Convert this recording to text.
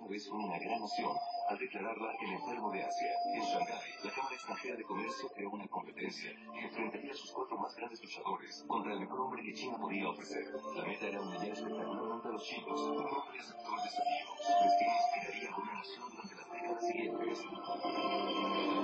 vez fue una gran emoción al declararla el enfermo de Asia. En Shanghái, la Cámara Extranjera de Comercio creó una competencia que enfrentaría a sus 4 más grandes luchadores contra el mejor hombre que China podía ofrecer. La meta era humillar espectacularmente a los chinos, un hombre aceptó el desafío, pues que inspiraría a una nación durante las décadas siguientes.